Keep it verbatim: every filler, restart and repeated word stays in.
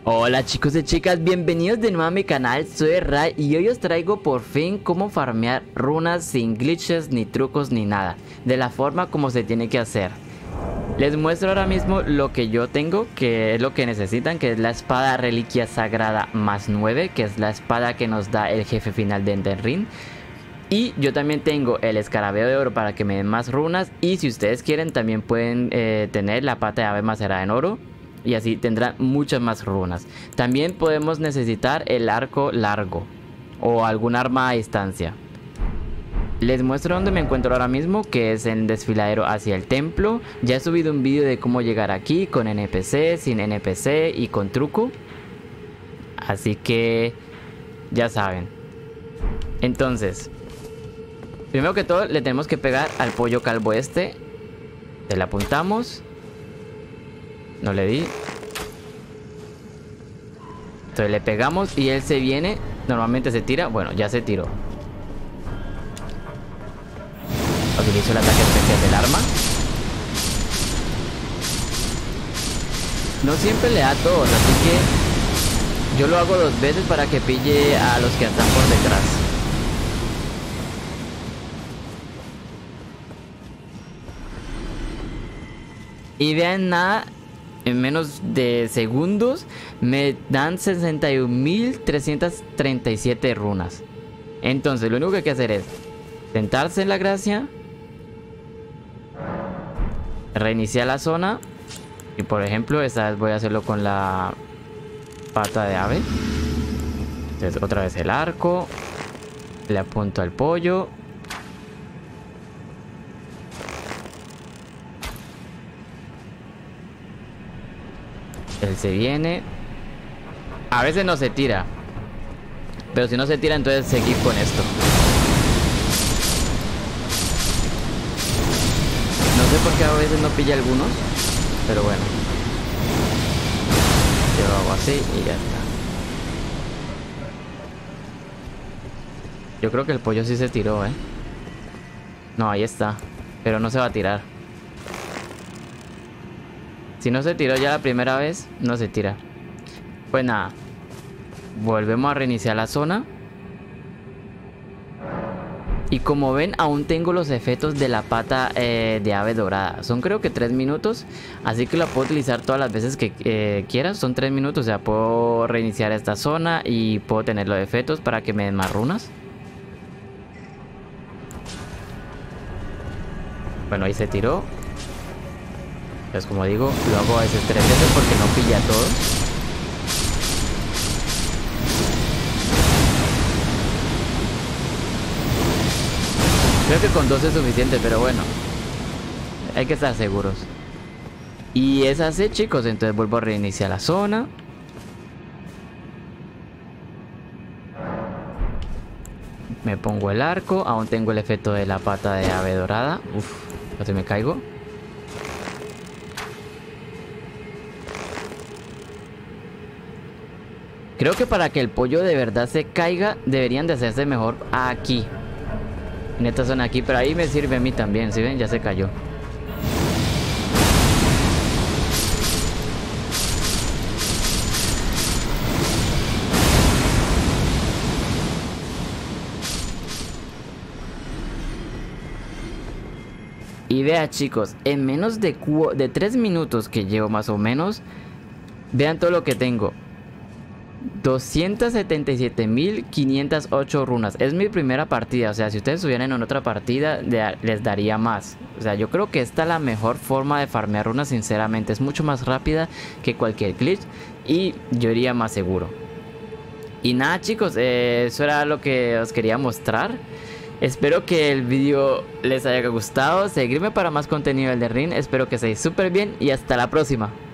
Hola chicos y chicas, bienvenidos de nuevo a mi canal, soy Ray y hoy os traigo por fin cómo farmear runas sin glitches, ni trucos, ni nada, de la forma como se tiene que hacer. Les muestro ahora mismo lo que yo tengo, que es lo que necesitan, que es la espada reliquia sagrada más nueve, que es la espada que nos da el jefe final de Elden Ring. Y yo también tengo el escarabeo de oro para que me den más runas, y si ustedes quieren también pueden eh, tener la pata de ave macerada en oro. Y así tendrán muchas más runas. También podemos necesitar el arco largo o algún arma a distancia. Les muestro dónde me encuentro ahora mismo, que es en el desfiladero hacia el templo. Ya he subido un vídeo de cómo llegar aquí con N P C, sin N P C y con truco. Así que ya saben. Entonces, primero que todo le tenemos que pegar al pollo calvo este. Le apuntamos. No le di. Entonces le pegamos y él se viene. Normalmente se tira. Bueno, ya se tiró. Utilizo el ataque especial del arma. No siempre le da a todos, así que yo lo hago dos veces para que pille a los que están por detrás. Y vean, nada, en menos de segundos me dan sesenta y un mil trescientas treinta y siete runas. Entonces lo único que hay que hacer es sentarse en la gracia, reiniciar la zona. Y por ejemplo esta vez voy a hacerlo con la pata de ave. Entonces otra vez el arco. Le apunto al pollo. Él se viene. A veces no se tira, pero si no se tira, entonces seguir con esto. No sé por qué a veces no pilla algunos, pero bueno. Yo lo hago así y ya está. Yo creo que el pollo sí se tiró, ¿eh? No, ahí está. Pero no se va a tirar. Si no se tiró ya la primera vez, no se tira. Pues nada. Volvemos a reiniciar la zona. Y como ven, aún tengo los efectos de la pata eh, de ave dorada. Son creo que tres minutos. Así que la puedo utilizar todas las veces que eh, quiera. Son tres minutos. O sea, puedo reiniciar esta zona y puedo tener los efectos para que me den más runas. Bueno, ahí se tiró. Entonces, como digo, lo hago a veces tres veces porque no pilla todo. Creo que con dos es suficiente, pero bueno, hay que estar seguros. Y es así, chicos. Entonces vuelvo a reiniciar la zona. Me pongo el arco. Aún tengo el efecto de la pata de ave dorada. Uf, casi me caigo. Creo que para que el pollo de verdad se caiga, deberían de hacerse mejor aquí. En esta zona aquí, pero ahí me sirve a mí también, ¿sí ven? Ya se cayó. Y vea, chicos, en menos de, de tres minutos que llevo más o menos, vean todo lo que tengo. doscientas setenta y siete mil quinientas ocho runas. Es mi primera partida. O sea, si ustedes estuvieran en otra partida, les daría más. O sea, yo creo que esta es la mejor forma de farmear runas, sinceramente. Es mucho más rápida que cualquier glitch. Y yo iría más seguro. Y nada, chicos, eh, eso era lo que os quería mostrar. Espero que el vídeo les haya gustado. Seguirme para más contenido del Elden Ring. Espero que estéis súper bien y hasta la próxima.